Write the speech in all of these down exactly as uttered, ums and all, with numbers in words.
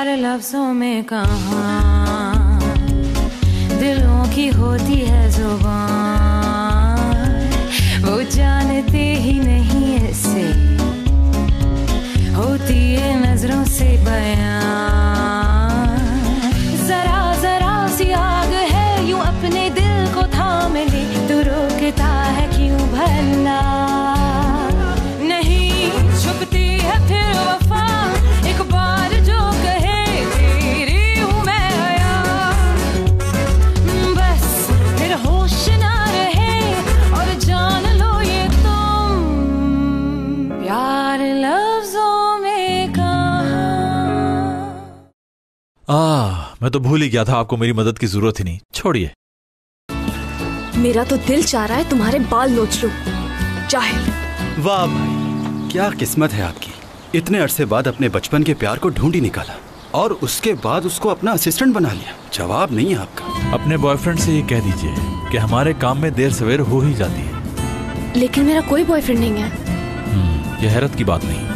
प्यार लफ्जों में कहाँ, दिलों की होती है जुबान, वो जानते ही नहीं ऐसे होती है नजरों से बयान। जरा जरा सी आग है यूं अपने दिल को थाम ले, तू रोकता है क्यों भला, नहीं छुपती है फिर वफा, एक बार जो कहे तेरी हूँ मैं आया, बस फिर होश ना रहे और जान लो ये तुम प्यार लफ्जों में कहाँ। आह, मैं तो भूल ही गया था आपको मेरी मदद की जरूरत ही नहीं। छोड़िए। मेरा तो दिल चाह रहा है तुम्हारे बाल नोच लूं। जाहिल। वाह भाई, क्या किस्मत है आपकी। इतने अरसे बाद अपने बचपन के प्यार को ढूंढ ही निकाला और उसके बाद उसको अपना असिस्टेंट बना लिया। जवाब नहीं है आपका। अपने बॉयफ्रेंड से ये कह दीजिए कि हमारे काम में देर सवेर हो ही जाती है। लेकिन मेरा कोई बॉयफ्रेंड नहीं है। यह हैरत की बात नहीं।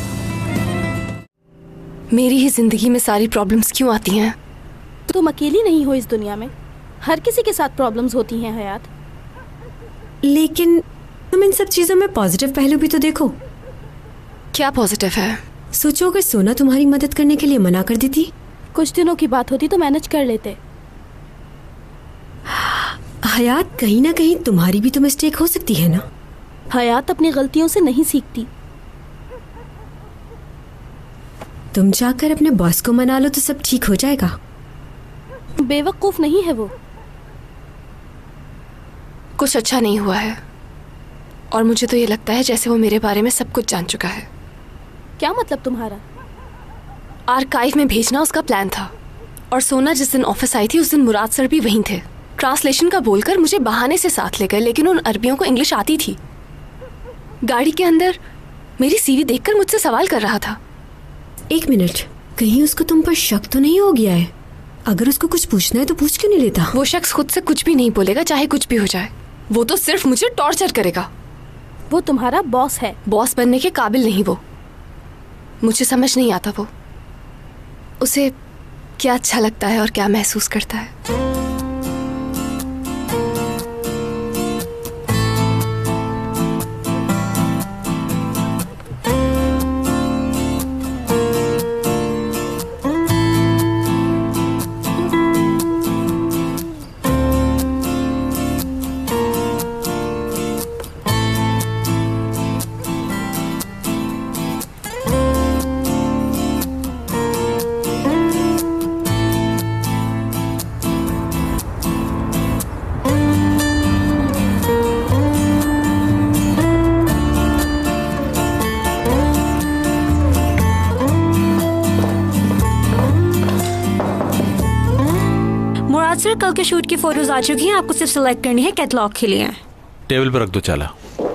मेरी ही जिंदगी में सारी प्रॉब्लम्स क्यों आती हैं? तुम अकेली नहीं हो इस दुनिया में, हर किसी के साथ प्रॉब्लम्स होती हैं हयात। लेकिन तुम इन सब चीजों में पॉजिटिव पहलू भी तो देखो। क्या पॉजिटिव है? सोचो अगर सोना तुम्हारी मदद करने के लिए मना कर देती। कुछ दिनों की बात होती तो मैनेज कर लेते। हयात, कहीं ना कहीं तुम्हारी भी तो मिस्टेक हो सकती है ना। हयात अपनी गलतियों से नहीं सीखती। तुम जाकर अपने बॉस को मना लो तो सब ठीक हो जाएगा। बेवकूफ नहीं है वो। कुछ अच्छा नहीं हुआ है और मुझे तो ये लगता है जैसे वो मेरे बारे में सब कुछ जान चुका है। क्या मतलब तुम्हारा? आर्काइव में भेजना उसका प्लान था और सोना जिस दिन ऑफिस आई थी उस दिन मुराद सर भी वहीं थे। ट्रांसलेशन का बोलकर मुझे बहाने से साथ ले गए, लेकिन उन अरबियों को इंग्लिश आती थी। गाड़ी के अंदर मेरी सीवी देखकर मुझसे सवाल कर रहा था। एक मिनट, कहीं उसको तुम पर शक तो नहीं हो गया है? अगर उसको कुछ पूछना है तो पूछ क्यों नहीं लेता? वो शख्स खुद से कुछ भी नहीं बोलेगा, चाहे कुछ भी हो जाए। वो तो सिर्फ मुझे टॉर्चर करेगा। वो तुम्हारा बॉस है। बॉस बनने के काबिल नहीं वो। मुझे समझ नहीं आता वो उसे क्या अच्छा लगता है और क्या महसूस करता है। सर, कल के शूट की फोटोज आ चुकी हैं, आपको सिर्फ सिलेक्ट करनी है कैटलॉग के लिए। टेबल पर रख दो। चला।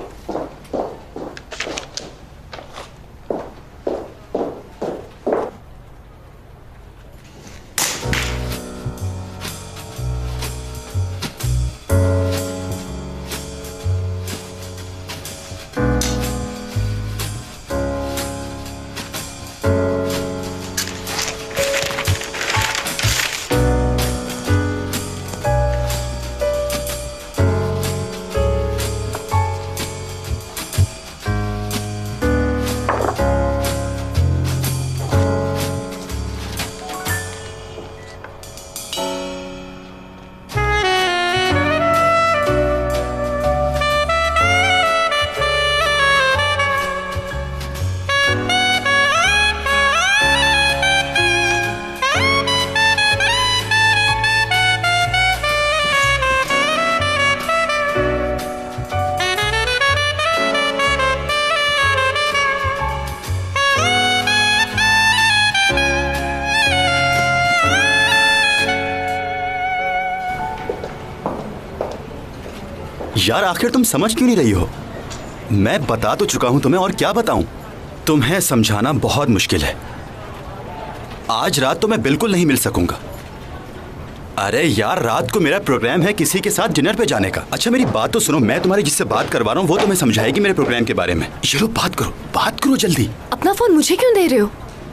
यार आखिर तुम समझ क्यों नहीं रही हो? मैं बता तो चुका हूं तुम्हें, और क्या बताऊं? तुम्हें समझाना बहुत मुश्किल है। आज रात तो मैं बिल्कुल नहीं मिल सकूंगा। अरे यार, रात को मेरा प्रोग्राम है किसी के साथ डिनर पे जाने का। अच्छा मेरी बात तो सुनो, मैं तुम्हारी जिससे बात करवा रहा हूँ वो तुम्हें समझाएगी मेरे प्रोग्राम के बारे में। चलो बात करो, बात करो जल्दी। अपना फोन मुझे क्यों दे रहे हो?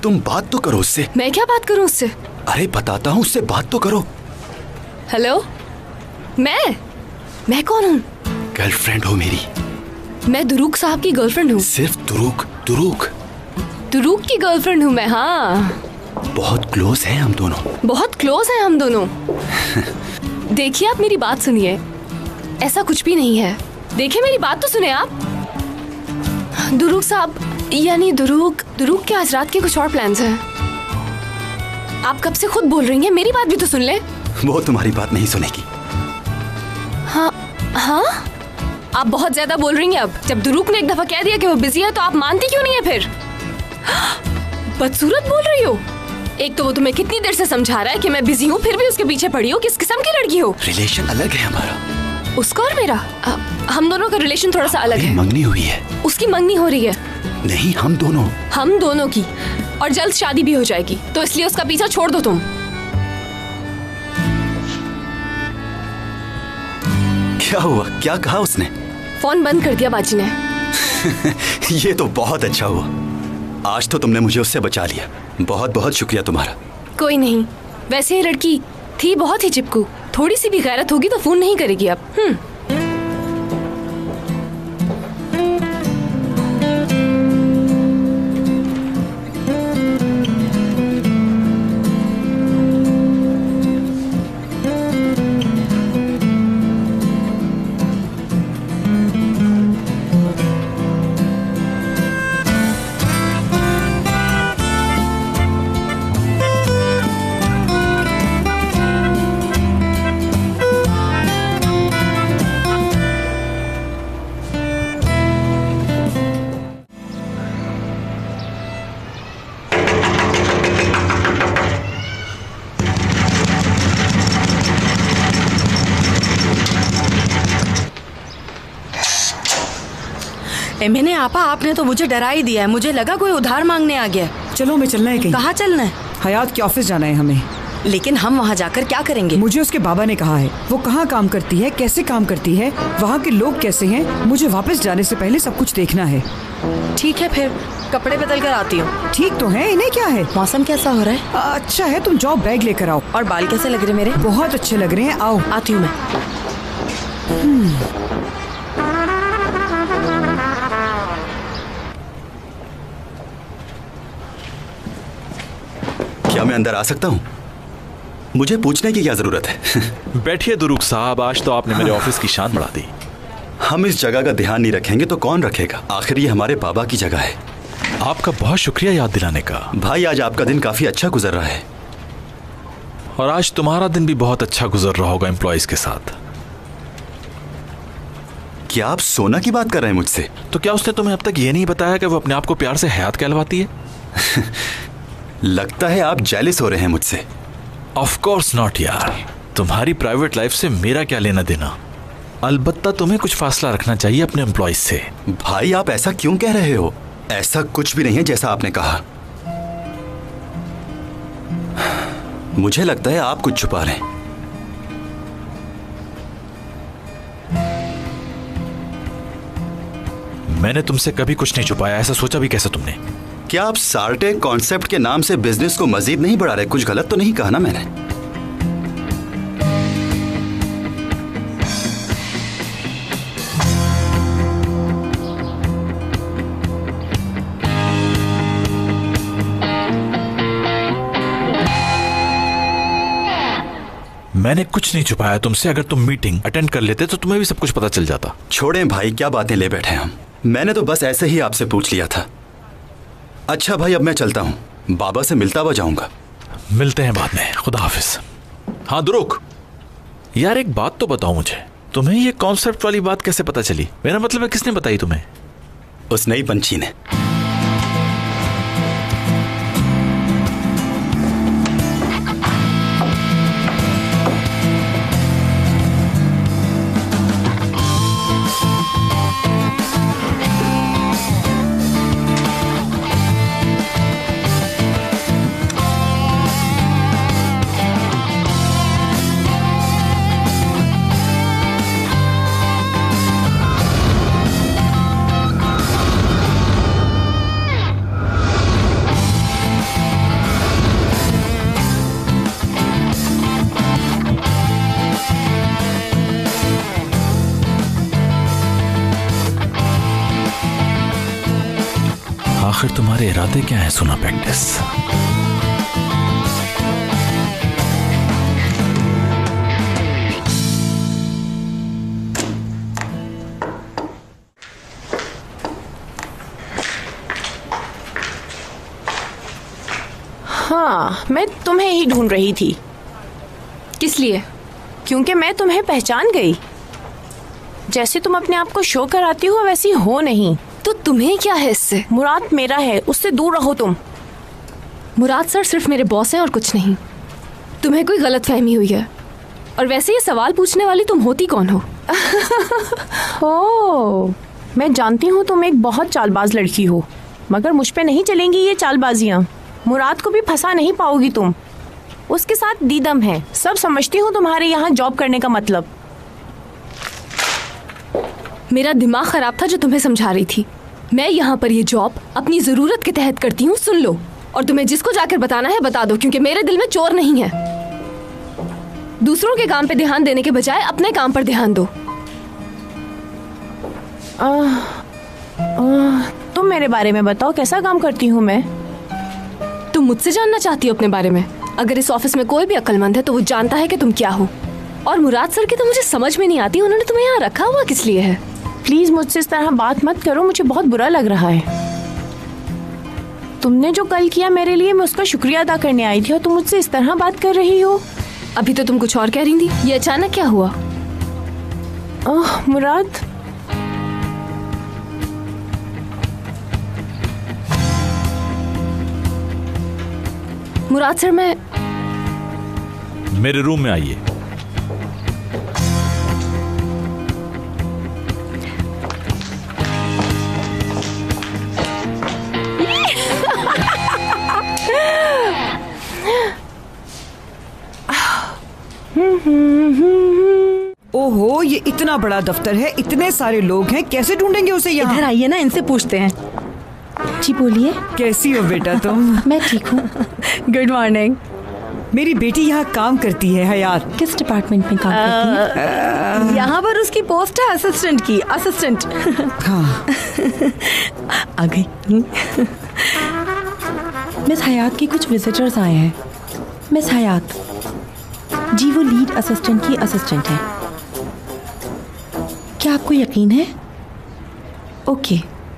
तुम बात तो करो उससे। मैं क्या बात करूं उससे? अरे बताता हूँ, उससे बात तो करो। हेलो, मैं मैं कौन हूँ? गर्लफ्रेंड हो मेरी। मैं दुरूक साहब की गर्लफ्रेंड हूँ। सिर्फ दुरूक? दुरूक दुरूक की गर्लफ्रेंड हूँ मैं। हाँ, बहुत क्लोज हैं हम दोनों। बहुत क्लोज हैं हम दोनों। देखिए, आप मेरी बात सुनिए, ऐसा कुछ भी नहीं है। देखिए, मेरी बात तो सुने आप। दुरूक साहब, यानी दुरूक दुरूक के आज रात के कुछ और प्लान्स हैं। आप कब से खुद बोल रही हैं, मेरी बात भी तो सुन ले। वो तुम्हारी बात नहीं सुनेगी। हाँ हाँ, आप बहुत ज्यादा बोल रही हैं अब। जब दुरूक ने एक दफा कह दिया कि वो बिजी है तो आप मानती क्यों नहीं है फिर? बदसूरत बोल रही हो। एक तो वो तुम्हें कितनी देर से समझा रहा है कि मैं बिजी हूँ, फिर भी उसके पीछे पड़ी हो। किस किस्म की लड़की हो? रिलेशन अलग है हमारा। उसका और मेरा? आ, हम दोनों का रिलेशन थोड़ा सा अलग है। मंगनी हुई है। उसकी मंगनी हो रही है। नहीं, हम दोनों हम दोनों की, और जल्द शादी भी हो जाएगी, तो इसलिए उसका पीछा छोड़ दो तुम। क्या हुआ? क्या कहा उसने? फोन बंद कर दिया बाजी ने। ये तो बहुत अच्छा हुआ। आज तो तुमने मुझे उससे बचा लिया। बहुत बहुत शुक्रिया तुम्हारा। कोई नहीं, वैसे ये लड़की थी बहुत ही चिपकू। थोड़ी सी भी गैरत होगी तो फोन नहीं करेगी अब। हम्म मैंने आपा, आपने तो मुझे डरा ही दिया है। मुझे लगा कोई उधार मांगने आ गया। चलो, मैं चलना है कहीं। कहाँ चलना है? हयात के ऑफिस जाना है हमें। लेकिन हम वहाँ जाकर क्या करेंगे? मुझे उसके बाबा ने कहा है। वो कहाँ काम करती है, कैसे काम करती है, वहाँ के लोग कैसे हैं, मुझे वापस जाने से पहले सब कुछ देखना है। ठीक है, फिर कपड़े बदल कर आती हूँ। ठीक तो है, इन्हें क्या है? मौसम कैसा हो रहा है? अच्छा है, तुम जाओ बैग लेकर आओ। और बाल कैसे लग रहे मेरे? बहुत अच्छे लग रहे हैं, आओ। आती हूँ मैं। क्या मैं अंदर आ सकता हूँ? मुझे पूछने की क्या जरूरत है? बैठिए दुरूक साहब, आज तो आपने मेरे ऑफिस की शान बढ़ा दी। हम इस जगह का ध्यान नहीं रखेंगे तो कौन रखेगा? आखिर ये हमारे बाबा की जगह है। आपका बहुत शुक्रिया याद दिलाने का। भाई, आज आपका दिन काफी अच्छा गुजर रहा है। और आज तुम्हारा दिन भी बहुत अच्छा गुजर रहा होगा एम्प्लॉइज के साथ। क्या आप सोना की बात कर रहे हैं मुझसे? तो क्या उसने तुम्हें अब तक ये नहीं बताया कि वो अपने आप को प्यार से हयात कहलवाती है? लगता है आप जेलिस हो रहे हैं मुझसे। ऑफ कोर्स नॉट यार, तुम्हारी प्राइवेट लाइफ से मेरा क्या लेना देना। अलबत्ता तुम्हें कुछ फासला रखना चाहिए अपने एम्प्लॉइज से। भाई, आप ऐसा क्यों कह रहे हो? ऐसा कुछ भी नहीं है जैसा आपने कहा। मुझे लगता है आप कुछ छुपा रहे हैं। मैंने तुमसे कभी कुछ नहीं छुपाया। ऐसा सोचा भी कैसे तुमने? क्या आप सार्टे कॉन्सेप्ट के नाम से बिजनेस को मजीद नहीं बढ़ा रहे? कुछ गलत तो नहीं कहा ना मैंने? मैंने कुछ नहीं छुपाया तुमसे। अगर तुम मीटिंग अटेंड कर लेते तो तुम्हें भी सब कुछ पता चल जाता। छोड़ें भाई, क्या बातें ले बैठे हम। मैंने तो बस ऐसे ही आपसे पूछ लिया था। अच्छा भाई, अब मैं चलता हूँ, बाबा से मिलता हुआ जाऊंगा। मिलते हैं बाद में, खुदा हाफिज। हाँ दुरूक यार, एक बात तो बताओ मुझे, तुम्हें ये कॉन्सेप्ट वाली बात कैसे पता चली? मेरा मतलब है, किसने बताई तुम्हें? उस नई पंछी ने। आखिर तुम्हारे इरादे क्या हैं सुना पैक्टिस? हाँ, मैं तुम्हें ही ढूंढ रही थी। किस लिए? क्योंकि मैं तुम्हें पहचान गई। जैसे तुम अपने आप को शो कराती हो वैसी हो नहीं। तो तुम्हें क्या है इससे? मुराद मेरा है, उससे दूर रहो तुम। मुराद सर सिर्फ मेरे बॉस हैं और कुछ नहीं। तुम्हें कोई गलत फहमी हुई है। और वैसे ये सवाल पूछने वाली तुम होती कौन हो? ओह, मैं जानती हूँ तुम एक बहुत चालबाज लड़की हो, मगर मुझ पे नहीं चलेंगी ये चालबाजियाँ। मुराद को भी फंसा नहीं पाओगी तुम। उसके साथ दीदम है, सब समझती हूँ तुम्हारे यहाँ जॉब करने का मतलब। मेरा दिमाग खराब था जो तुम्हें समझा रही थी। मैं यहाँ पर ये जॉब अपनी जरूरत के तहत करती हूँ, सुन लो। और तुम्हें जिसको जाकर बताना है बता दो, क्योंकि मेरे दिल में चोर नहीं है। दूसरों के काम पे ध्यान देने के बजाय अपने काम पर ध्यान दो। आ, आ, तुम मेरे बारे में बताओ, कैसा काम करती हूँ मैं? तुम मुझसे जानना चाहती हो अपने बारे में? अगर इस ऑफिस में कोई भी अक्लमंद है तो वो जानता है कि तुम क्या हो। और मुराद सर की तो मुझे समझ में नहीं आती, उन्होंने तुम्हें यहाँ रखा हुआ किस लिए है? प्लीज मुझसे इस तरह बात मत करो, मुझे बहुत बुरा लग रहा है। तुमने जो कल किया मेरे लिए, मैं उसका शुक्रिया अदा करने आई थी और तुम मुझसे इस तरह बात कर रही हो। अभी तो तुम कुछ और कह रही थी, ये अचानक क्या हुआ? ओह मुराद, मुराद सर, मैं मेरे रूम में आइए। ओहो, ये इतना बड़ा दफ्तर है, इतने सारे लोग हैं, कैसे ढूंढेंगे उसे यहाँ? इधर आइए ना, इनसे पूछते हैं। जी बोलिए। कैसी हो बेटा तुम? मैं ठीक हूँ। Good morning. मेरी बेटी यहाँ काम करती है हयात। किस डिपार्टमेंट में काम करती है? यहाँ पर उसकी पोस्ट है असिस्टेंट की। असिस्टेंट। हाँ। आ गई। मिस हयात के कुछ विजिटर्स आए हैं। मिस हयात जी, वो लीड असिस्टेंट की असिस्टेंट है। क्या आपको यकीन है? ओके।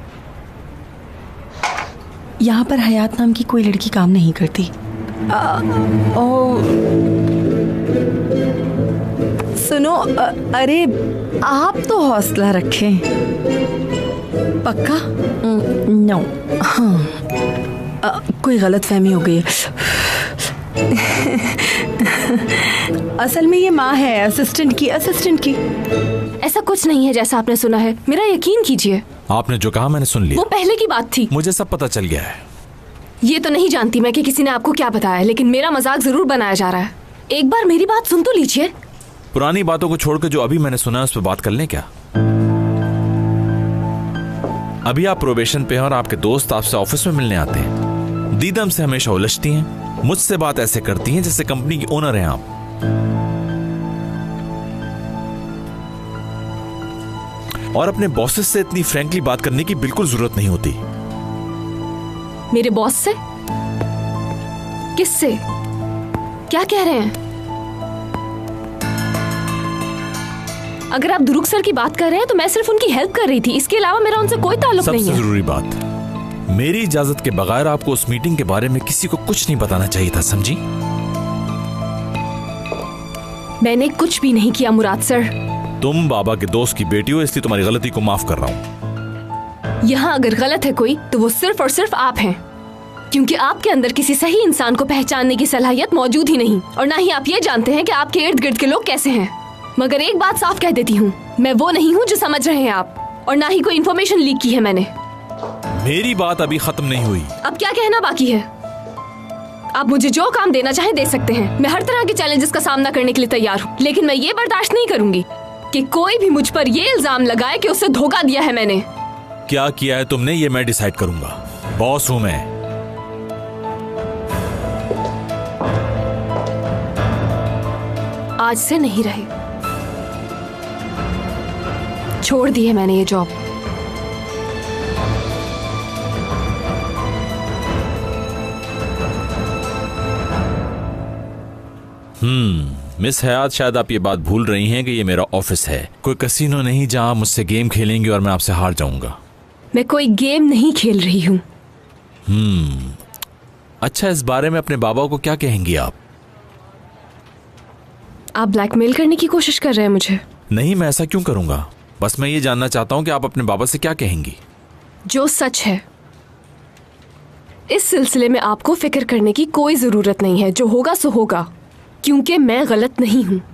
यहाँ पर हयात नाम की कोई लड़की काम नहीं करती। आ, ओ, सुनो, आ, अरे आप तो हौसला रखें। पक्का? नो। हाँ, आ, कोई गलत फहमी हो गई है। असल में ये माँ है असिस्टेंट की। असिस्टेंट की ऐसा कुछ नहीं है जैसा आपने सुना है, मेरा यकीन कीजिए। आपने जो कहा मैंने सुन लिया। वो पहले की बात थी। मुझे सब पता चल गया है। ये तो नहीं जानती मैं कि किसी ने आपको क्या बताया, लेकिन मेरा मजाक जरूर बनाया जा रहा है। एक बार मेरी बात सुन तो लीजिए। पुरानी बातों को छोड़कर जो अभी मैंने सुना है उस पर बात कर लें क्या? अभी आप प्रोबेशन पे हैं और आपके दोस्त आपसे ऑफिस में मिलने आते हैं। दीदम से हमेशा उलझती हैं, मुझसे बात ऐसे करती हैं जैसे कंपनी की ओनर हैं आप। और अपने बॉसेस से इतनी फ्रैंकली बात करने की बिल्कुल जरूरत नहीं होती। मेरे बॉस से? किससे? क्या कह रहे हैं? अगर आप दुरुक सर की बात कर रहे हैं तो मैं सिर्फ उनकी हेल्प कर रही थी, इसके अलावा मेरा उनसे कोई ताल्लुक नहीं है। सबसे जरूरी बात, मेरी इजाजत के बगैर आपको उस मीटिंग के बारे में किसी को कुछ नहीं बताना चाहिए था, समझी? मैंने कुछ भी नहीं किया मुराद सर। तुम बाबा के दोस्त की बेटी हो, इसलिए तुम्हारी गलती को माफ कर रहा हूं। यहाँ अगर गलत है कोई तो वो सिर्फ और सिर्फ आप हैं, क्योंकि आपके अंदर किसी सही इंसान को पहचानने की सलाहियत मौजूद ही नहीं, और ना ही आप ये जानते हैं कि आपके इर्द गिर्द के लोग कैसे हैं। मगर एक बात साफ कह देती हूँ, मैं वो नहीं हूँ जो समझ रहे हैं आप, और ना ही कोई इन्फॉर्मेशन लीक की है मैंने। मेरी बात अभी खत्म नहीं हुई। अब क्या कहना बाकी है? आप मुझे जो काम देना चाहे दे सकते हैं, मैं हर तरह के चैलेंजेस का सामना करने के लिए तैयार हूँ, लेकिन मैं ये बर्दाश्त नहीं करूंगी कि कोई भी मुझ पर ये इल्जाम लगाए कि उससे धोखा दिया है मैंने। क्या किया है तुमने ये मैं डिसाइड करूंगा, बॉस हूं मैं। आज से नहीं रहे, छोड़ दी है मैंने ये जॉब। हम्म मिस हयात, शायद आप ये बात भूल रही हैं कि ये मेरा ऑफिस है, कोई कसीनो नहीं जहां मुझसे गेम खेलेंगे और मैं आपसे हार जाऊंगा। मैं कोई गेम नहीं खेल रही हूँ। हम्म अच्छा, इस बारे में अपने बाबा को क्या कहेंगी आप? आप ब्लैकमेल करने की कोशिश कर रहे हैं मुझे? नहीं, मैं ऐसा क्यों करूंगा, बस मैं ये जानना चाहता हूँ कि आप अपने बाबा से क्या कहेंगी। जो सच है। इस सिलसिले में आपको फिक्र करने की कोई जरूरत नहीं है, जो होगा सो होगा, क्योंकि मैं गलत नहीं हूं।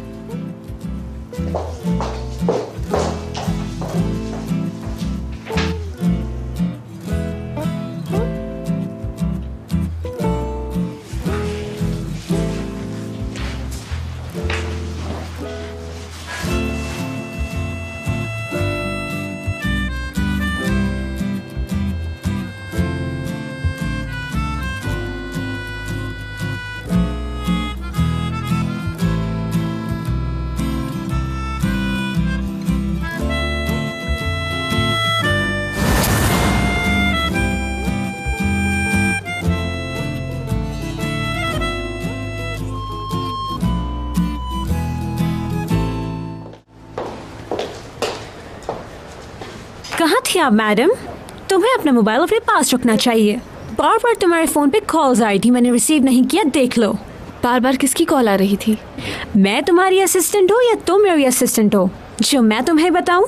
कहाँ थी आप मैडम? तुम्हें अपना मोबाइल अपने पास रखना चाहिए। बार बार तुम्हारे फोन पे कॉल्स आई थी, मैंने रिसीव नहीं किया, देख लो। बार बार किसकी कॉल आ रही थी? मैं तुम्हारी असिस्टेंट हूँ या तुम मेरी असिस्टेंट हो जो मैं तुम्हें बताऊं?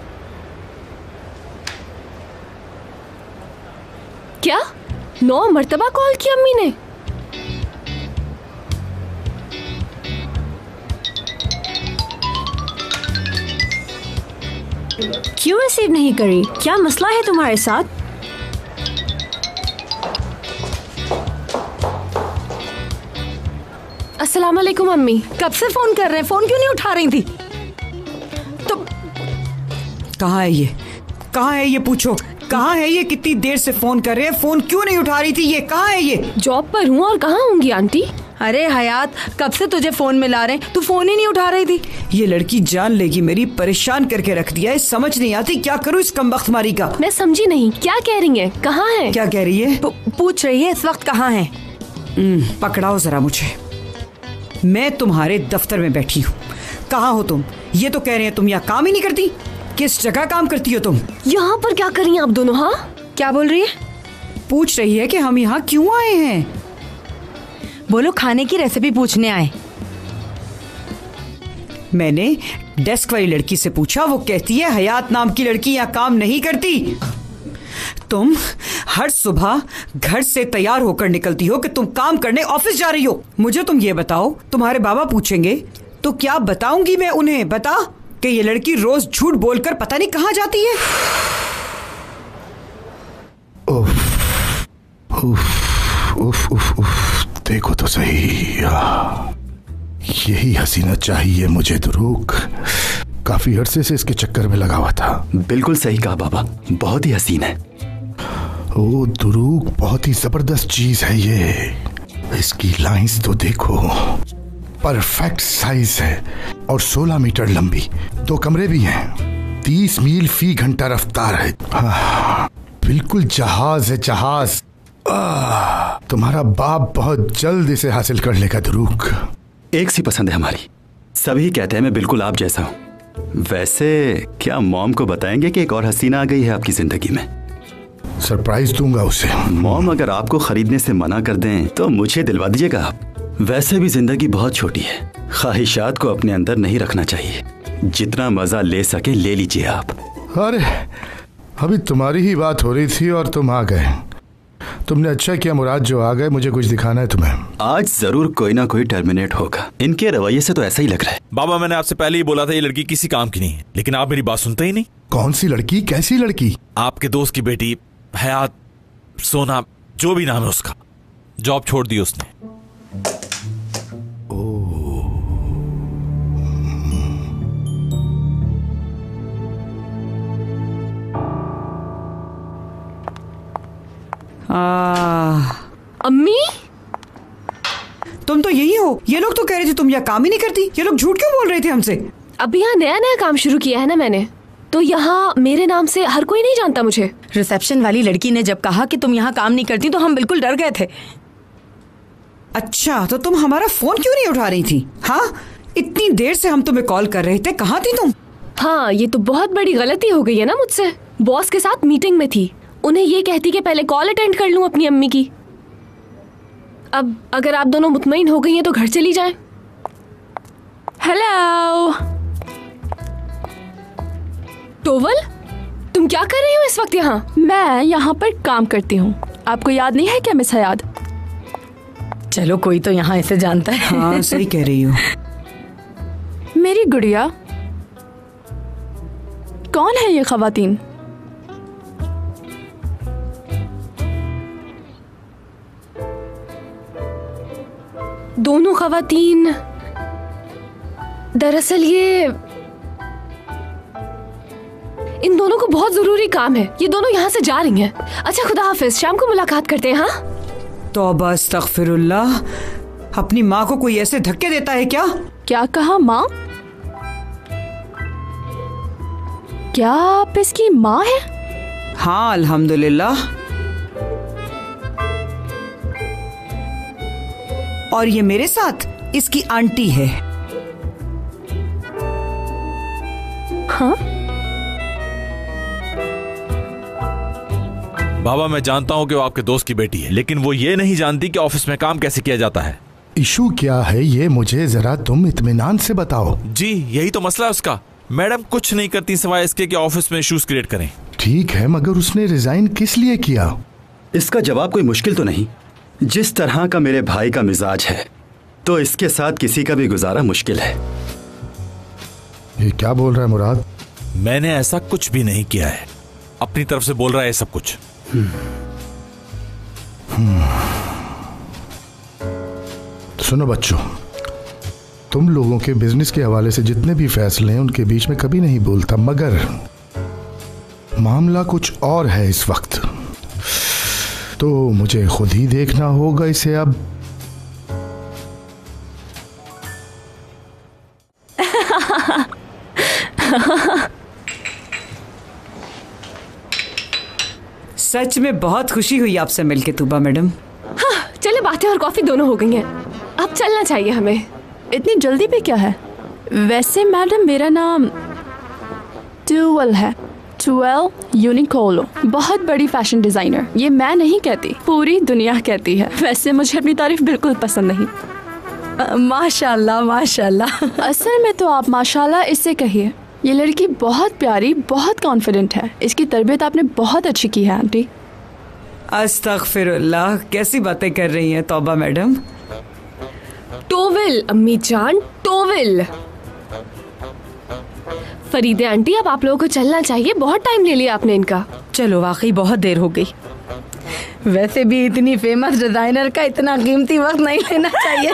क्या नौ मर्तबा कॉल की अम्मी ने? क्यों रिसीव नहीं करी? क्या मसला है तुम्हारे साथ? अस्सलाम वालेकुम अम्मी। कब से फोन कर रहे हैं, फोन क्यों नहीं उठा रही थी? तो कहाँ है ये? कहाँ है ये? पूछो कहाँ है ये? कितनी देर से फोन कर रहे हैं, फोन क्यों नहीं उठा रही थी? ये कहाँ है ये? जॉब पर हूँ और कहाँ होंगी आंटी? अरे हयात, कब से तुझे फोन मिला रहे हैं, तू फोन ही नहीं उठा रही थी। ये लड़की जान लेगी, मेरी परेशान करके रख दिया है, समझ नहीं आती क्या करूँ इस कमबख्त मारी का। मैं समझी नहीं, क्या कह रही है? कहाँ है? क्या कह रही है? पूछ रही है इस वक्त कहाँ है। पकड़ाओ जरा मुझे, मैं तुम्हारे दफ्तर में बैठी हूँ, कहाँ हो तुम? ये तो कह रहे हैं तुम यहाँ काम ही नहीं करती। किस जगह काम करती हो तुम? यहाँ पर क्या कर रही हैं आप दोनों? हाँ क्या बोल रही है? पूछ रही है कि हम यहाँ क्यों आए हैं। बोलो खाने की रेसिपी पूछने आए। मैंने डेस्क वाली लड़की से पूछा, वो कहती है हयात नाम की लड़की यहाँ काम नहीं करती। तुम हर सुबह घर से तैयार होकर निकलती हो कि तुम काम करने ऑफिस जा रही हो। मुझे तुम ये बताओ, तुम्हारे बाबा पूछेंगे तो क्या बताऊंगी मैं उन्हें? बता कि ये लड़की रोज झूठ बोलकर पता नहीं कहाँ जाती है। उफ, उफ, उफ, उफ, उफ, देखो तो सही, यही हसीना चाहिए मुझे दुरूक। काफी अरसे से इसके चक्कर में लगा हुआ था। बिल्कुल सही कहा बाबा, बहुत ही हसीन है। ओ दुरूक, बहुत ही जबरदस्त चीज है ये। इसकी लाइंस तो देखो, परफेक्ट साइज है और सोलह मीटर लंबी। दो कमरे भी हैं, तीस मील फी घंटा रफ्तार है। हाँ, बिल्कुल जहाज है, जहाज। आ, तुम्हारा बाप बहुत जल्द इसे हासिल कर लेगा दुरूक। एक सी पसंद है हमारी, सभी कहते हैं मैं बिल्कुल आप जैसा हूँ। वैसे क्या मॉम को बताएंगे कि एक और हसीना आ गई है आपकी जिंदगी में? सरप्राइज दूंगा उसे। मॉम अगर आपको खरीदने से मना कर दें तो मुझे दिलवा दीजिएगा आप। वैसे भी जिंदगी बहुत छोटी है, ख्वाहिशात को अपने अंदर नहीं रखना चाहिए। जितना मजा ले सके ले लीजिए आप। अरे अभी तुम्हारी ही बात हो रही थी और तुम आ गए। तुमने अच्छा किया मुराद जो आ गए, मुझे कुछ दिखाना है तुम्हें। आज जरूर कोई ना कोई टर्मिनेट होगा। इनके रवैये से तो ऐसा ही लग रहा है। बाबा, मैंने आपसे पहले ही बोला था ये लड़की किसी काम की नहीं है, लेकिन आप मेरी बात सुनते ही नहीं। कौन सी लड़की? कैसी लड़की? आपके दोस्त की बेटी हयात, सोना, जो भी नाम है उसका। जॉब छोड़ दी उसने। आ, अम्मी, तुम तो यही हो। ये लोग तो कह रहे थे तुम यहाँ काम ही नहीं करती। ये लोग झूठ क्यों बोल रहे थे हमसे? अभी यहाँ नया नया काम शुरू किया है ना मैंने, तो यहाँ मेरे नाम से हर कोई नहीं जानता मुझे। रिसेप्शन वाली लड़की ने जब कहा कि तुम यहाँ काम नहीं करती तो हम बिल्कुल डर गए थे। अच्छा, तो तुम हमारा फोन क्यों नहीं उठा रही थी? हाँ, इतनी देर से हम तुम्हें कॉल कर रहे थे, कहाँ थी तुम? हाँ, ये तो बहुत बड़ी गलती हो गई है ना मुझसे। बॉस के साथ मीटिंग में थी, उन्हें ये कहती कि पहले कॉल अटेंड कर लूं अपनी अम्मी की। अब अगर आप दोनों मुतमईन हो गई हैं तो घर चली जाएं। हेलो टोवल, तुम क्या कर रही हो इस वक्त यहाँ? मैं यहाँ पर काम करती हूँ। आपको याद नहीं है क्या मिस हयात? चलो, कोई तो यहाँ इसे जानता है। हाँ, सही कह रही हो। मेरी गुड़िया, कौन है ये खवातीन? दोनों खवातीन, दरअसल ये इन दोनों को बहुत जरूरी काम है। ये दोनों यहाँ से जा रही हैं। अच्छा, खुदा हाफिज, शाम को मुलाकात करते हैं। हाँ, तौबा अस्तगफिरुल्लाह, अपनी माँ को कोई ऐसे धक्के देता है क्या? क्या कहा माँ? क्या आप इसकी माँ है? हाँ, अल्हम्दुलिल्लाह। और ये मेरे साथ इसकी आंटी है। हाँ? बाबा, मैं जानता हूँ कि वो आपके दोस्त की बेटी है, लेकिन वो ये नहीं जानती कि ऑफिस में काम कैसे किया जाता है। इशू क्या है ये मुझे जरा तुम इत्मीनान से बताओ। जी, यही तो मसला है उसका। मैडम कुछ नहीं करती सिवाय इसके कि ऑफिस में इश्यूज क्रिएट करें। ठीक है, मगर उसने रिजाइन किस लिए किया? इसका जवाब कोई मुश्किल तो नहीं। जिस तरह का मेरे भाई का मिजाज है, तो इसके साथ किसी का भी गुजारा मुश्किल है। ये क्या बोल रहा है मुराद? मैंने ऐसा कुछ भी नहीं किया है, अपनी तरफ से बोल रहा है सब कुछ। हम्म। हम्म। सुनो बच्चों, तुम लोगों के बिजनेस के हवाले से जितने भी फैसले हैं उनके बीच में कभी नहीं बोलता, मगर मामला कुछ और है इस वक्त, तो मुझे खुद ही देखना होगा इसे। अब सच में बहुत खुशी हुई आपसे मिलके तूबा मैडम। हाँ, चले, बातें और कॉफी दोनों हो गई हैं। अब चलना चाहिए हमें। इतनी जल्दी पे क्या है? वैसे मैडम, मेरा नाम ट्यूवल है, ट्वेल यूनिकोलो। बहुत बड़ी फैशन डिजाइनर। ये मैं नहीं कहती, पूरी दुनिया कहती है। वैसे मुझे अपनी तारीफ बिल्कुल पसंद नहीं। माशाल्लाह माशाल्लाह। असल में तो आप माशाल्लाह इससे कहिए। ये लड़की बहुत प्यारी, बहुत कॉन्फिडेंट है। इसकी तरबियत आपने बहुत अच्छी की है आंटी। अस्तगफिरुल्लाह, कैसी बातें कर रही हैं तौबा मैडम। टोविल अम्मी जान, टोविल। फरीदे आंटी, अब आप लोगों को चलना चाहिए, बहुत टाइम ले लिया आपने इनका। चलो, वाकई बहुत देर हो गई। वैसे भी इतनी फेमस डिजाइनर का इतना कीमती वक्त नहीं लेना चाहिए।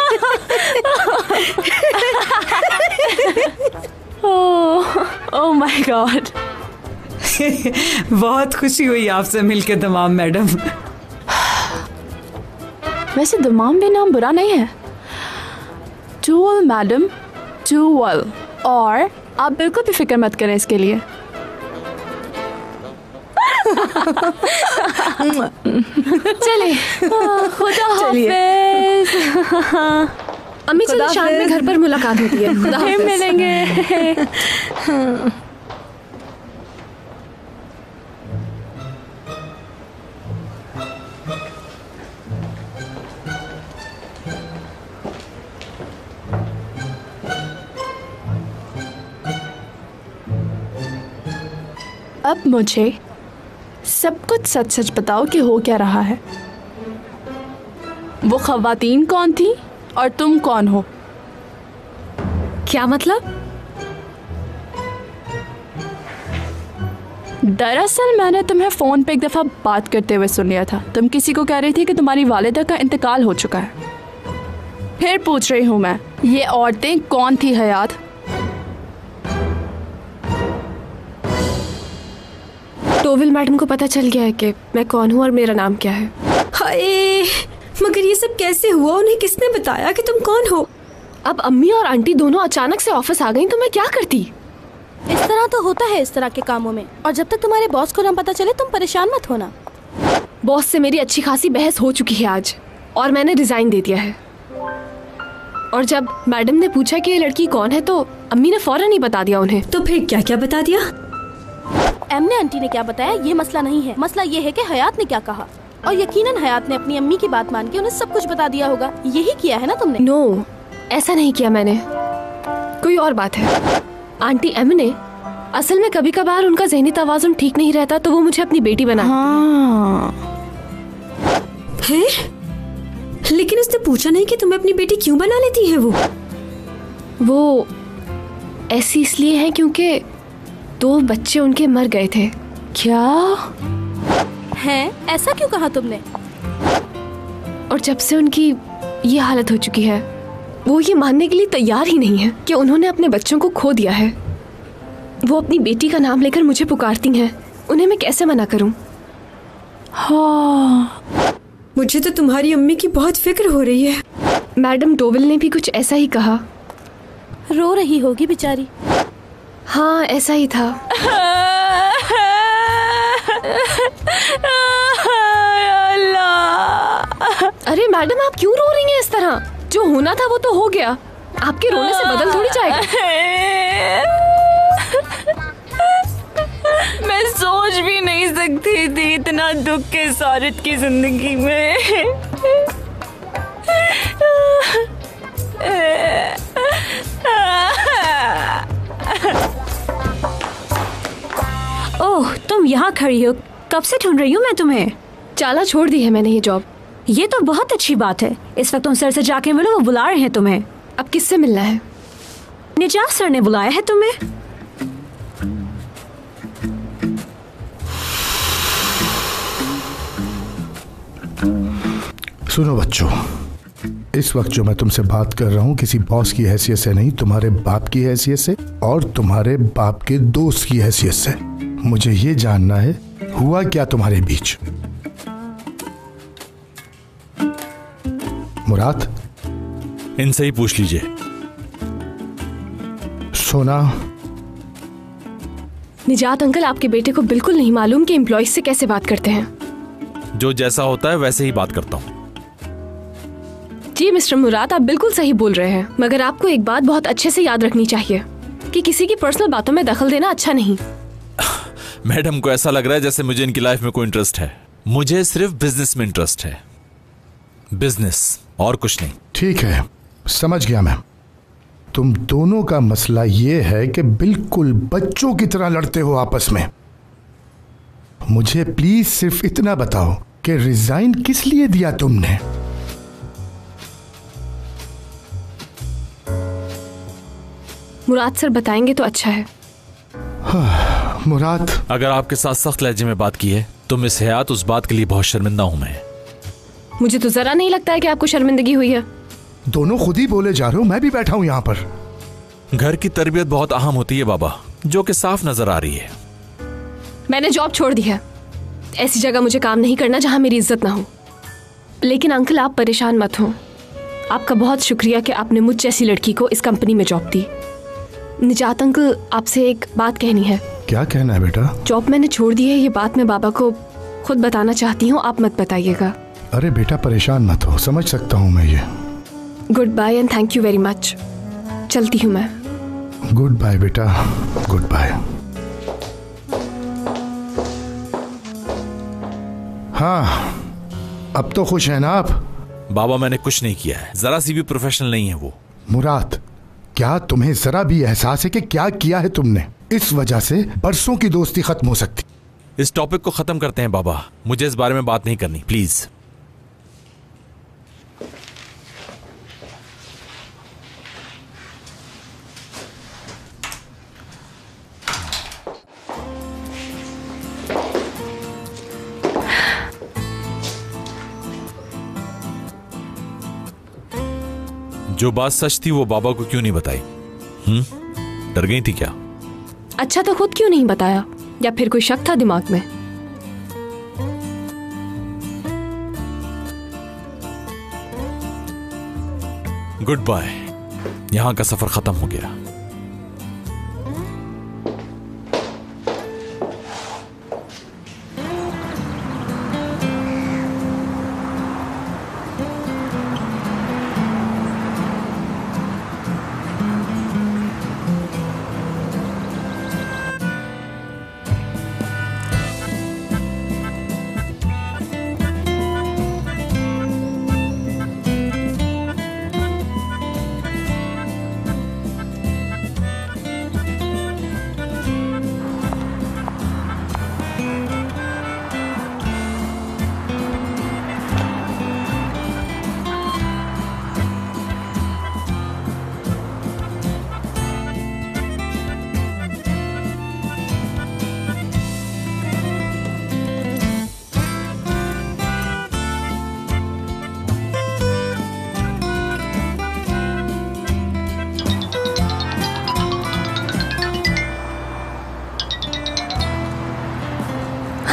Oh oh my God. बहुत खुशी हुई आपसे मिलके दमाम मैडम। वैसे दमाम भी नाम बुरा नहीं है। ट्यूवल मैडम, ट्यूवल। और आप बिल्कुल भी फिक्र मत करें इसके लिए। चले, खुदा हाफिज। अम्मी, चलो शाम में घर पर मुलाकात होती है। खुदा हाफिज। मिलेंगे। अब मुझे सब कुछ सच सच बताओ कि हो क्या रहा है। वो खवातीन कौन थी और तुम कौन हो? क्या मतलब? दरअसल मैंने तुम्हें फोन पे एक दफा बात करते हुए सुन लिया था। तुम किसी को कह रही थी कि तुम्हारी वालिदा का इंतकाल हो चुका है। फिर पूछ रही हूँ मैं, ये औरतें कौन थी हयात? टोविल मैडम को पता चल गया है कि मैं कौन हूँ और मेरा नाम क्या है। हाय, मगर ये सब कैसे हुआ? उन्हें किसने बताया कि तुम कौन हो? अब अम्मी और आंटी दोनों अचानक से ऑफिस आ गई तो मैं क्या करती? इस तरह तो होता है इस तरह के कामों में। और जब तक तुम्हारे बॉस को ना पता चले तुम परेशान मत होना। बॉस से मेरी अच्छी खासी बहस हो चुकी है आज और मैंने रिजाइन दे दिया है। और जब मैडम ने पूछा कि ये लड़की कौन है तो अम्मी ने फौरन ही बता दिया उन्हें। तो फिर क्या क्या बता दिया? एम ने आंटी ने क्या बताया ये मसला नहीं है, मसला ये है कि हयात ने क्या कहा। और यकीनन हयात ने अपनी अम्मी की बात मान के उन्हें सब कुछ बता दिया होगा। यही किया है ना तुमने? नो, ऐसा नहीं किया मैंने, कोई और बात है। आंटी एम ने असल में कभी कभार उनका ज़हनी तवाज़ुन ठीक नहीं रहता तो वो मुझे अपनी बेटी बना। हाँ। है? लेकिन उसने पूछा नहीं कि तुम्हें अपनी बेटी क्यों बना लेती है? वो वो ऐसी इसलिए है क्योंकि दो बच्चे उनके मर गए थे। क्या है? ऐसा क्यों कहा तुमने? और जब से उनकी ये हालत हो चुकी है वो ये मानने के लिए तैयार ही नहीं है कि उन्होंने अपने बच्चों को खो दिया है। वो अपनी बेटी का नाम लेकर मुझे पुकारती हैं, उन्हें मैं कैसे मना करूं? हाँ, मुझे तो तुम्हारी अम्मी की बहुत फिक्र हो रही है। मैडम डोविल ने भी कुछ ऐसा ही कहा। रो रही होगी बेचारी। हाँ, ऐसा ही था। अरे मैडम, आप क्यों रो रही हैं इस तरह? जो होना था वो तो हो गया, आपके रोने से बदल थोड़ी जाएगा। मैं सोच भी नहीं सकती थी इतना दुख के औरत की जिंदगी में। ओह, तुम यहाँ खड़ी हो? कब से ढूंढ रही हूँ मैं तुम्हें। चाला छोड़ दी है मैंने ये जॉब। ये तो बहुत अच्छी बात है। इस वक्त तुम सर से जाके मिलो, वो बुला रहे हैं तुम्हें। अब किससे मिलना है? निजात सर ने बुलाया है तुम्हें। सुनो बच्चों, इस वक्त जो मैं तुमसे बात कर रहा हूँ किसी बॉस की हैसियत से नहीं, तुम्हारे बाप की हैसियत से और तुम्हारे बाप के दोस्त की हैसियत से। मुझे ये जानना है हुआ क्या तुम्हारे बीच। मुराद, इनसे ही पूछ लीजिए। सोना। निजात अंकल, आपके बेटे को बिल्कुल नहीं मालूम कि एम्प्लॉइज से कैसे बात करते हैं। जो जैसा होता है वैसे ही बात करता हूँ। जी मिस्टर मुराद, आप बिल्कुल सही बोल रहे हैं, मगर आपको एक बात बहुत अच्छे से याद रखनी चाहिए कि किसी की पर्सनल बातों में दखल देना अच्छा नहीं। मैडम को ऐसा लग रहा है जैसे मुझे इनकी लाइफ में कोई इंटरेस्ट है। मुझे सिर्फ बिजनेस में इंटरेस्ट है, बिजनेस और कुछ नहीं। ठीक है, समझ गया मैं। तुम दोनों का मसला ये है कि बिल्कुल बच्चों की तरह लड़ते हो आपस में। मुझे प्लीज सिर्फ इतना बताओ कि रिजाइन किस लिए दिया तुमने? मुराद सर बताएंगे तो अच्छा है। हाँ, मुराद, अगर आपके साथ सख्त लहजे में बात की है तो मिस हयात, उस बात के लिए बहुत शर्मिंदा हूं मैं। मुझे तो जरा नहीं लगता है कि आपको शर्मिंदगी हुई है। दोनों खुद ही बोले जा रहे हो, मैं भी बैठा हूं यहाँ पर। घर की तरबियत बहुत अहम होती है बाबा, जो कि साफ नजर आ रही है। मैंने जॉब छोड़ दी है। ऐसी जगह मुझे काम नहीं करना जहां मेरी इज्जत ना हो। लेकिन अंकल, आप परेशान मत हो। आपका बहुत शुक्रिया कि आपने मुझ जैसी लड़की को इस कंपनी में जॉब दी। निजात अंकल, आपसे एक बात कहनी है। क्या कहना है बेटा? जॉब मैंने छोड़ दी है, ये बात मैं बाबा को खुद बताना चाहती हूँ, आप मत बताइएगा। अरे बेटा, परेशान मत हो, समझ सकता हूँ मैं ये। Good bye and thank you very much. चलती हूँ मैं। गुड बाय बेटा, गुड बाय। हाँ, अब तो खुश है ना आप? बाबा, मैंने कुछ नहीं किया है, जरा सी भी प्रोफेशनल नहीं है वो। मुराद, क्या तुम्हें जरा भी एहसास है कि क्या किया है तुमने? इस वजह से बरसों की दोस्ती खत्म हो सकती। इस टॉपिक को खत्म करते हैं बाबा, मुझे इस बारे में बात नहीं करनी, प्लीज। जो बात सच थी वो बाबा को क्यों नहीं बताई? हम्म, डर गई थी क्या? अच्छा, तो खुद क्यों नहीं बताया? या फिर कोई शक था दिमाग में? गुड बाय, यहां का सफर खत्म हो गया।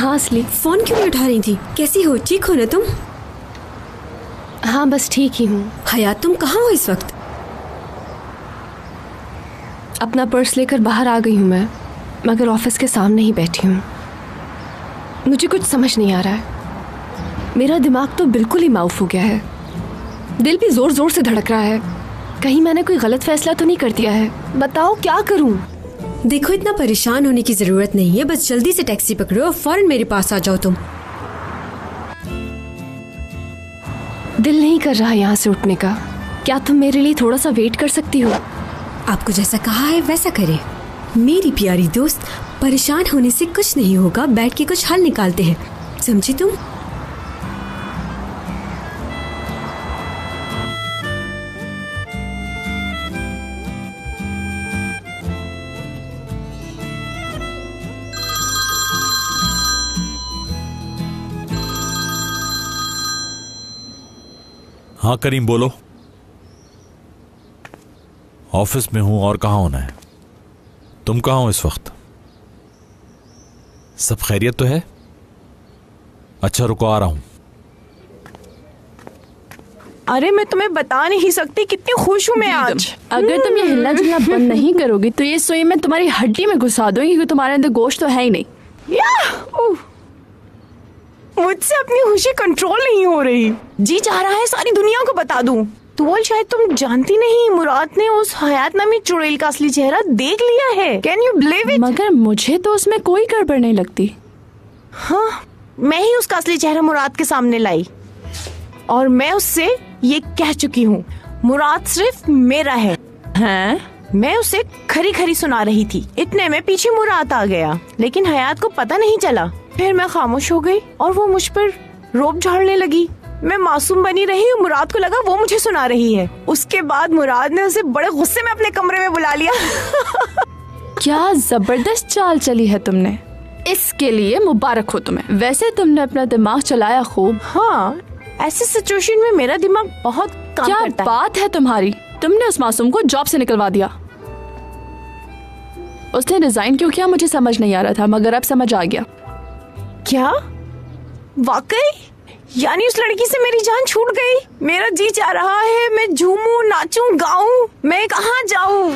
हाँ असली। फोन क्यों नहीं उठा रही थी? कैसी हो, ठीक हो ना तुम? हाँ बस ठीक ही हूँ। हयात तुम कहाँ हो इस वक्त? अपना पर्स लेकर बाहर आ गई हूँ मैं, मगर ऑफिस के सामने ही बैठी हूँ। मुझे कुछ समझ नहीं आ रहा है। मेरा दिमाग तो बिल्कुल ही माउफ हो गया है। दिल भी जोर जोर से धड़क रहा है। कहीं मैंने कोई गलत फैसला तो नहीं कर दिया है? बताओ क्या करूँ? देखो इतना परेशान होने की जरूरत नहीं है, बस जल्दी से टैक्सी पकड़ो और फौरन मेरे पास आ जाओ तुम। दिल नहीं कर रहा यहाँ से उठने का। क्या तुम मेरे लिए थोड़ा सा वेट कर सकती हो? आपको जैसा कहा है वैसा करें। मेरी प्यारी दोस्त, परेशान होने से कुछ नहीं होगा, बैठ के कुछ हल निकालते हैं, समझी तुम? हाँ करीम बोलो। ऑफिस में हूं और कहाँ होना है? तुम कहाँ हो इस वक्त? सब खैरियत तो है? अच्छा रुको आ रहा हूं। अरे मैं तुम्हें बता नहीं सकती कितनी खुश हूँ मैं आज। अगर तुम ये हिलना जुलना बंद नहीं करोगी तो ये सुई मैं तुम्हारी हड्डी में घुसा दूंगी, क्योंकि तुम्हारे अंदर गोश्त तो है ही नहीं। या मुझसे अपनी खुशी कंट्रोल नहीं हो रही। जी चाह रहा है सारी दुनिया को बता दूं। तो बोल शायद तुम जानती नहीं, मुराद ने उस हयात नामी चुड़ैल का असली चेहरा देख लिया है। Can you believe it? मगर मुझे तो उसमें कोई गड़बड़ नहीं लगती। हाँ, मैं ही उसका असली चेहरा मुराद के सामने लाई और मैं उससे ये कह चुकी हूँ, मुराद सिर्फ मेरा है। हैं? मैं उसे खरी खरी सुना रही थी, इतने में पीछे मुराद आ गया, लेकिन हयात को पता नहीं चला। फिर मैं खामोश हो गई और वो मुझ पर रोब झाड़ने लगी। मैं मासूम बनी रही, मुराद को लगा वो मुझे सुना रही है। उसके बाद मुराद ने उसे बड़े गुस्से में अपने कमरे में बुला लिया। क्या जबरदस्त चाल चली है तुमने, इसके लिए मुबारक हो तुम्हें। वैसे तुमने अपना दिमाग चलाया खूब। हाँ, ऐसी सिचुएशन में मेरा दिमाग बहुत काम क्या करता है। बात है तुम्हारी, तुमने उस मासूम को जॉब से निकलवा दिया। उसने रिजाइन क्यों किया मुझे समझ नहीं आ रहा था, मगर अब समझ आ गया। क्या वाकई? यानी उस लड़की से मेरी जान छूट गई। मेरा जी चाह रहा है मैं झूमूं, नाचूं, गाऊं, मैं कहाँ जाऊं?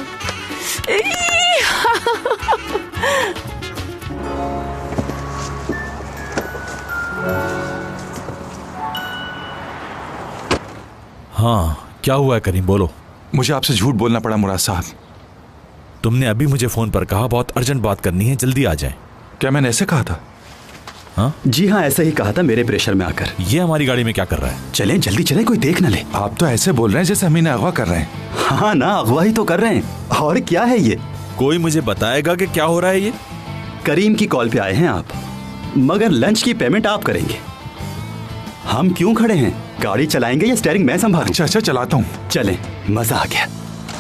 हाँ क्या हुआ है करीम बोलो। मुझे आपसे झूठ बोलना पड़ा मुराद साहब। तुमने अभी मुझे फोन पर कहा बहुत अर्जेंट बात करनी है, जल्दी आ जाएं। क्या मैंने ऐसे कहा था? हाँ जी हाँ, ऐसा ही कहा था मेरे प्रेशर में आकर। ये हमारी गाड़ी में क्या कर रहा है? चलें जल्दी चलें, कोई देख न ले। आप तो ऐसे बोल रहे हैं जैसे हम इन्हें अगवा कर रहे हैं। हाँ ना, अगवा ही तो कर रहे हैं। और क्या है ये? कोई मुझे बताएगा कि क्या हो रहा है ये? करीम की कॉल पे आए हैं आप, मगर लंच की पेमेंट आप करेंगे। हम क्यों खड़े हैं? गाड़ी चलाएंगे या स्टीयरिंग मैं संभालूं? अच्छा अच्छा चलाता हूँ। चलें, मजा आ गया।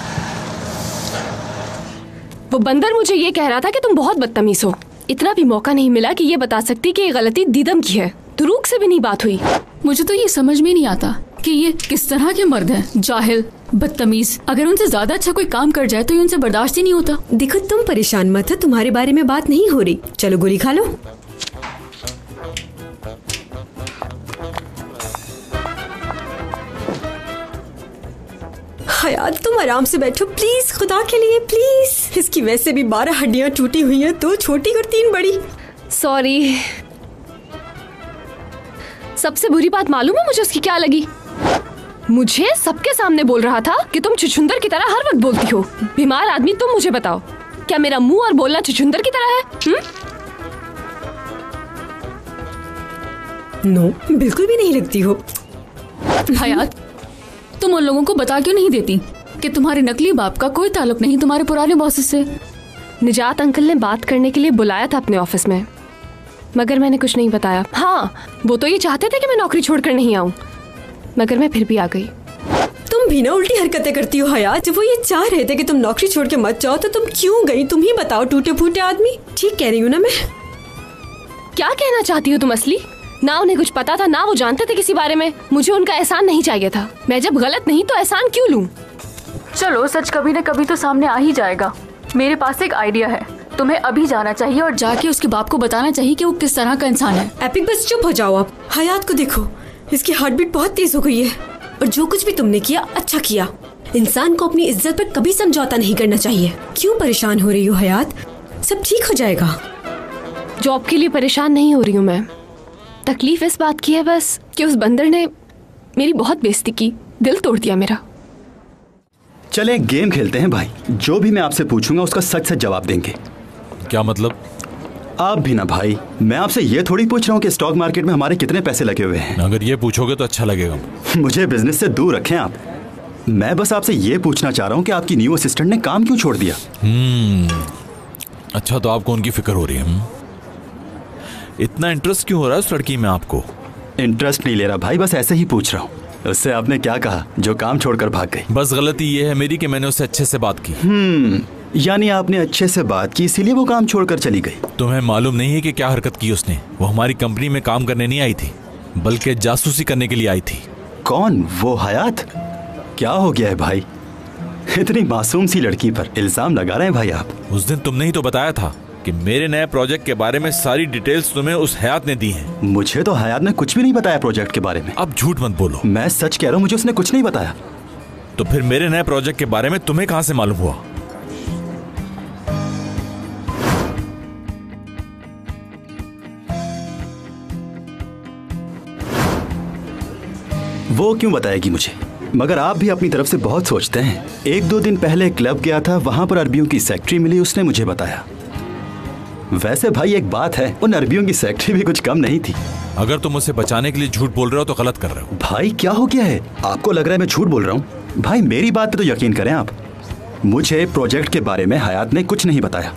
वो बंदर मुझे ये कह रहा था कि तुम बहुत बदतमीज हो। इतना भी मौका नहीं मिला कि ये बता सकती कि ये गलती दीदम की है। तुरूक से भी नहीं बात हुई। मुझे तो ये समझ में नहीं आता कि ये किस तरह के मर्द हैं, जाहिल, बदतमीज। अगर उनसे ज्यादा अच्छा कोई काम कर जाए तो ये उनसे बर्दाश्त ही नहीं होता। देखो तुम परेशान मत हो, तुम्हारे बारे में बात नहीं हो रही। चलो गोली खा लो। हयात तुम आराम से बैठो प्लीज, खुदा के लिए प्लीज। इसकी वैसे भी बारह हड्डियां टूटी हुई हैं, दो छोटी और तीन बड़ी। सॉरी। सबसे बुरी बात मालूम है मुझे उसकी क्या लगी? मुझे सबके सामने बोल रहा था कि तुम छुछुंदर की तरह हर वक्त बोलती हो। बीमार आदमी तुम मुझे बताओ, क्या मेरा मुंह और बोलना छुछुंदर की तरह है? हुँ? नो, बिल्कुल भी नहीं लगती हो। हयात तुम उन लोगों को बता क्यों नहीं देती कि तुम्हारे नकली बाप का कोई ताल्लुक नहीं तुम्हारे पुराने बॉस से? निजात अंकल ने बात करने के लिए बुलाया था अपने ऑफिस में, मगर मैंने कुछ नहीं बताया। हाँ, वो तो ये चाहते थे कि मैं नौकरी छोड़कर नहीं आऊं, मगर मैं फिर भी आ गई। तुम भी ना उल्टी हरकतें करती हो हयात। जब वो ये चाह रहे थे कि तुम नौकरी छोड़ के मत जाओ तो तुम क्यों गई? तुम ही बताओ, टूटे फूटे आदमी। ठीक कह रही हूँ ना मैं? क्या कहना चाहती हो तुम असली? ना उन्हें कुछ पता था, ना वो जानते थे किसी बारे में। मुझे उनका एहसान नहीं चाहिए था। मैं जब गलत नहीं तो एहसान क्यों लूं? चलो, सच कभी न कभी तो सामने आ ही जाएगा। मेरे पास एक आइडिया है। तुम्हें अभी जाना चाहिए और जाके उसके बाप को बताना चाहिए कि वो किस तरह का इंसान है। एपिक बस चुप हो जाओ आप। हयात को देखो, इसकी हार्ट बीट बहुत तेज हो गई है। और जो कुछ भी तुमने किया अच्छा किया। इंसान को अपनी इज्जत पर कभी समझौता नहीं करना चाहिए। क्यों परेशान हो रही हो हयात? सब ठीक हो जाएगा। जॉब के लिए परेशान नहीं हो रही हूँ मैं। तकलीफ इस बात की है बस कि उस बंदर ने मेरी बहुत बेइज्जती की, दिल तोड़ दिया मेरा। चले गेम खेलते हैं भाई। जो भी मैं आपसे पूछूंगा उसका सच सच जवाब देंगे। क्या मतलब? आप भी ना भाई, मैं आपसे ये थोड़ी पूछ रहा हूँ कि स्टॉक मार्केट में हमारे कितने पैसे लगे हुए हैं। अगर ये पूछोगे तो अच्छा लगेगा। मुझे बिजनेस से दूर रखें आप। मैं बस आपसे ये पूछना चाह रहा हूँ कि आपकी न्यू असिस्टेंट ने काम क्यों छोड़ दिया? हम्म अच्छा, तो आपको उनकी फिक्र हो रही है? इतना इंटरेस्ट क्यों हो रहा है उस लड़की में आपको? इंटरेस्ट नहीं ले रहा भाई, बस ऐसे ही पूछ रहा हूँ। उससे आपने क्या कहा जो काम छोड़कर भाग गई? बस गलती ये है मेरी कि मैंने उससे अच्छे से बात की। हम्म यानी आपने अच्छे से बात की इसीलिए वो काम छोड़कर चली गई। तुम्हें मालूम नहीं है कि क्या हरकत की उसने? वो हमारी कंपनी में काम करने नहीं आई थी, बल्कि जासूसी करने के लिए आई थी। कौन? वो हयात? क्या हो गया है भाई? इतनी मासूम सी लड़की पर इल्जाम लगा रहे हैं भाई आप। उस दिन तुमने ही तो बताया था कि मेरे नए प्रोजेक्ट के बारे में सारी डिटेल्स तुम्हें उस हयात ने दी हैं। मुझे तो हयात ने कुछ भी नहीं बताया प्रोजेक्ट के बारे में। अब झूठ मत बोलो। मैं सच कह रहा हूँ, मुझे उसने कुछ नहीं बताया। तो फिर मेरे नए प्रोजेक्ट के बारे में तुम्हें कहां से मालूम हुआ? वो क्यों बताएगी मुझे? मगर आप भी अपनी तरफ से बहुत सोचते हैं। एक दो दिन पहले क्लब गया था, वहां पर अरबियों की सेक्रेटरी मिली, उसने मुझे बताया। वैसे भाई एक बात है, उन अरबियों की सेक्रेटरी भी कुछ कम नहीं थी। अगर तुम उसे बचाने के लिए झूठ बोल रहे हो तो गलत कर रहे हो। भाई क्या हो गया है? आपको लग रहा है मैं झूठ बोल रहा हूँ? भाई मेरी बात पे तो यकीन करें आप। मुझे प्रोजेक्ट के बारे में हयात ने कुछ नहीं बताया।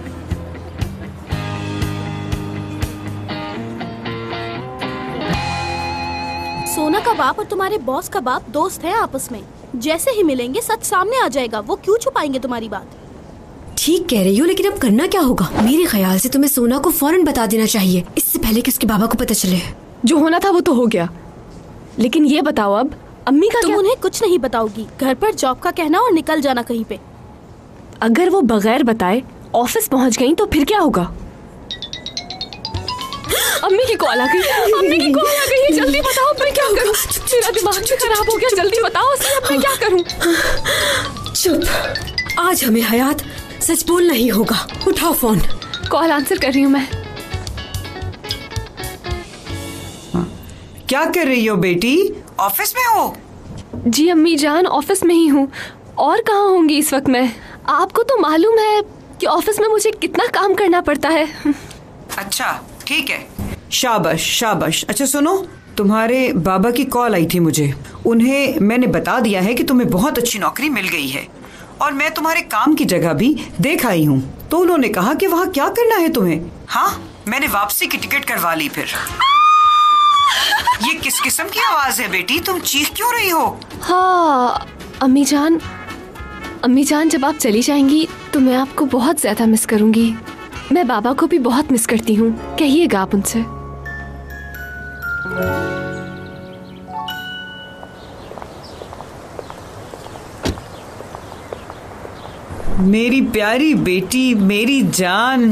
सोना का बाप और तुम्हारे बॉस का बाप दोस्त हैं आपस में। जैसे ही मिलेंगे सच सामने आ जाएगा। वो क्यों छुपाएंगे तुम्हारी बात? ठीक कह रही हो, लेकिन अब करना क्या होगा? मेरे ख्याल से तुम्हें सोना को फौरन बता देना चाहिए, इससे पहले कि उसके बाबा को पता चले। जो होना था वो तो हो गया, लेकिन ये बताओ अब अम्मी का तुम क्या? उन्हें कुछ नहीं बताओगी। घर पर जॉब का कहना और निकल जाना कहीं पे। अगर वो बगैर बताए ऑफिस पहुंच गई तो फिर क्या होगा? अम्मी की कॉल आ गई। अम्मी की कॉल आ गई। जल्दी बताओ मैं क्या करूं? मेरा दिमाग भी खराब हो गया। जल्दी बताओ अब मैं क्या करूं? चुप। आज हमें हयात सच बोलना ही होगा। उठाओ फोन। कॉल आंसर कर रही हूँ मैं। क्या कर रही हो बेटी? ऑफिस में हो? जी अम्मी जान, ऑफिस में ही हूँ। और कहाँ होंगी इस वक्त मैं? आपको तो मालूम है कि ऑफिस में मुझे कितना काम करना पड़ता है। अच्छा ठीक है, शाबाश शाबाश। अच्छा सुनो, तुम्हारे बाबा की कॉल आई थी मुझे। उन्हें मैंने बता दिया है कि तुम्हें बहुत अच्छी नौकरी मिल गई है और मैं तुम्हारे काम की जगह भी देख आई हूँ। तो उन्होंने कहा कि वहाँ क्या करना है तुम्हें। हाँ, मैंने वापसी की टिकट करवा ली। फिर ये किस किस्म की आवाज है बेटी? तुम चीख क्यों रही हो? हाँ अम्मी जान, अम्मी जान जब आप चली जाएंगी तो मैं आपको बहुत ज्यादा मिस करूंगी। मैं बाबा को भी बहुत मिस करती हूँ। कहिएगा आप उनसे। मेरी प्यारी बेटी, मेरी जान,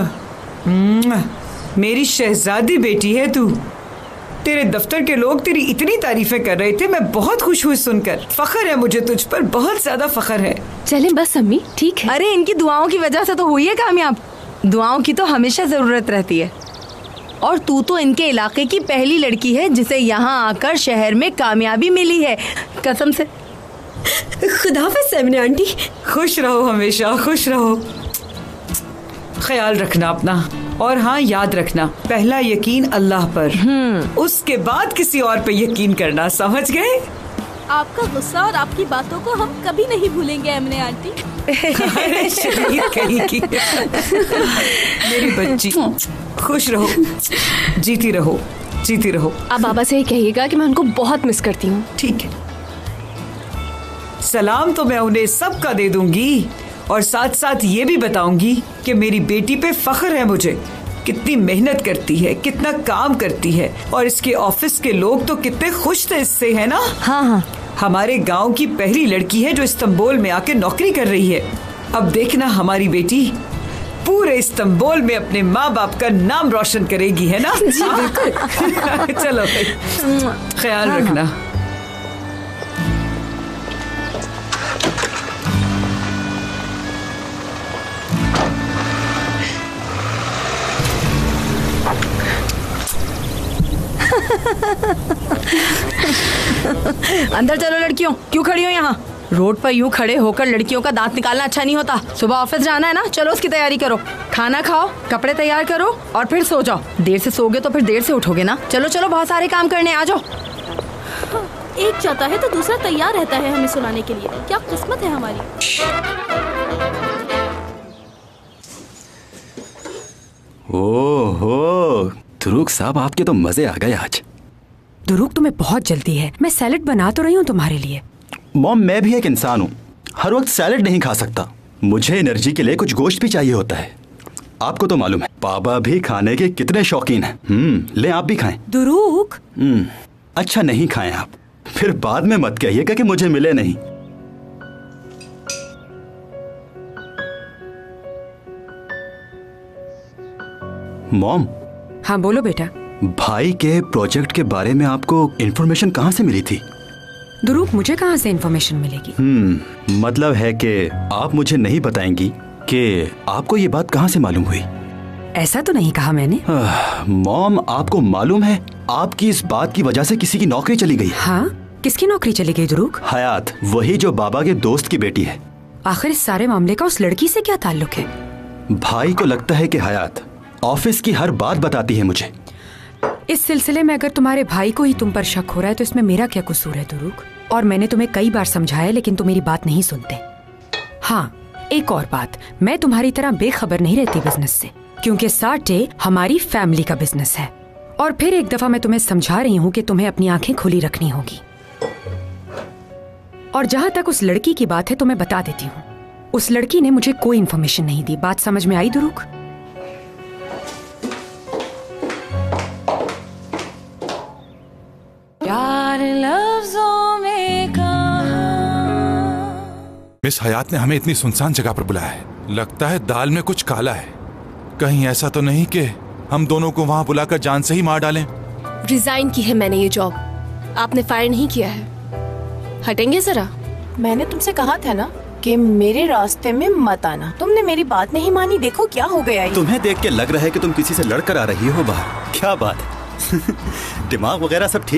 मेरी शहजादी बेटी है तू। तेरे दफ्तर के लोग तेरी इतनी तारीफें कर रहे थे, मैं बहुत खुश हुई सुनकर। फख्र है मुझे तुझ पर, बहुत ज्यादा फख्र है। चलें बस अम्मी, ठीक है। अरे इनकी दुआओं की वजह से तो हुई है कामयाब। दुआओं की तो हमेशा जरूरत रहती है। और तू तो इनके इलाके की पहली लड़की है जिसे यहाँ आकर शहर में कामयाबी मिली है, कसम से। खुदाफिज़ सैमना आंटी। खुश रहो, हमेशा खुश रहो। ख्याल रखना अपना। और हाँ, याद रखना, पहला यकीन अल्लाह पर, उसके बाद किसी और पे यकीन करना, समझ गए? आपका गुस्सा और आपकी बातों को हम कभी नहीं भूलेंगे एमने आंटी। शरीर कहीं की। मेरी बच्ची, खुश रहो, जीती रहो, जीती रहो। आप बाबा से ही कहिएगा कि मैं उनको बहुत मिस करती हूँ। ठीक है, सलाम तो मैं उन्हें सबका दे दूंगी और साथ साथ ये भी बताऊंगी कि मेरी बेटी पे फख्र है मुझे। कितनी मेहनत करती है, कितना काम करती है, और इसके ऑफिस के लोग तो कितने खुश थे इससे, है ना? हाँ हाँ, हमारे गांव की पहली लड़की है जो इस्तांबुल में आके नौकरी कर रही है। अब देखना हमारी बेटी पूरे इस्तांबुल में अपने माँ बाप का नाम रोशन करेगी, है ना? जी बिल्कुल। चलो भाई, ख्याल रखना। अंदर चलो लड़कियों, क्यों खड़ी हो यहाँ? रोड पर यूं खड़े होकर लड़कियों का दांत निकालना अच्छा नहीं होता। सुबह ऑफिस जाना है ना, चलो उसकी तैयारी करो, खाना खाओ, कपड़े तैयार करो और फिर सो जाओ। देर से सोगे तो फिर देर से उठोगे ना। चलो चलो, बहुत सारे काम करने, आ जाओ। एक जाता है तो दूसरा तैयार रहता है हमें सुनाने के लिए। क्या किस्मत है हमारी। ओहो दुरूक साहब, आपके तो मजे आ गए आज। दुरूक, तुम्हें बहुत जल्दी है। मैं सैलेड बना तो रही हूँ तुम्हारे लिए। मॉम, मैं भी एक इंसान हूँ, हर वक्त सैलेड नहीं खा सकता। मुझे एनर्जी के लिए कुछ गोश्त भी चाहिए होता है। आपको तो मालूम है पापा भी खाने के कितने शौकीन हैं। हम्म ले, आप भी खाएं। दुरूक। हम्म अच्छा, नहीं खाएं आप, फिर बाद में मत कहिएगा कि मुझे मिले नहीं। मॉम। हाँ बोलो बेटा। भाई के प्रोजेक्ट के बारे में आपको इन्फॉर्मेशन कहाँ से मिली थी? दुरूक, मुझे कहाँ से इन्फॉर्मेशन मिलेगी? हम्म मतलब है कि आप मुझे नहीं बताएंगी कि आपको ये बात कहाँ से मालूम हुई? ऐसा तो नहीं कहा मैंने। मॉम, आपको मालूम है आपकी इस बात की वजह से किसी की नौकरी चली गई। हाँ, किसकी नौकरी चली गई दुरूक? हयात, वही जो बाबा के दोस्त की बेटी है। आखिर इस सारे मामले का उस लड़की से क्या ताल्लुक है? भाई को लगता है कि हयात ऑफिस की हर बात बताती है मुझे। इस सिलसिले में अगर तुम्हारे भाई को ही तुम पर शक हो रहा है तो इसमें मेरा क्या कसूर है दुरूक? और मैंने तुम्हें कई बार समझाया लेकिन तुम मेरी बात नहीं सुनते। हाँ, एक और बात, मैं तुम्हारी तरह बेखबर नहीं रहती बिजनेस से, क्योंकि साटे हमारी फैमिली का बिजनेस है। और फिर एक दफा मैं तुम्हें समझा रही हूँ कि तुम्हें अपनी आंखें खुली रखनी होगी। और जहाँ तक उस लड़की की बात है तो मैं बता देती हूँ, उस लड़की ने मुझे कोई इन्फॉर्मेशन नहीं दी। बात समझ में आई दुरूक? प्यार लफ्जों में कहा। मिस हयात ने हमें इतनी सुनसान जगह पर बुलाया है, लगता है दाल में कुछ काला है। कहीं ऐसा तो नहीं कि हम दोनों को वहां बुलाकर जान से ही मार डालें? रिजाइन की है मैंने ये जॉब, आपने फायर नहीं किया है। हटेंगे जरा। मैंने तुमसे कहा था ना कि मेरे रास्ते में मत आना, तुमने मेरी बात नहीं मानी। देखो क्या हो गया ये। तुम्हें देख के लग रहा है कि तुम किसी से लड़कर आ रही हो बाहर। क्या बात है? दिमाग वगैरह सब ठीक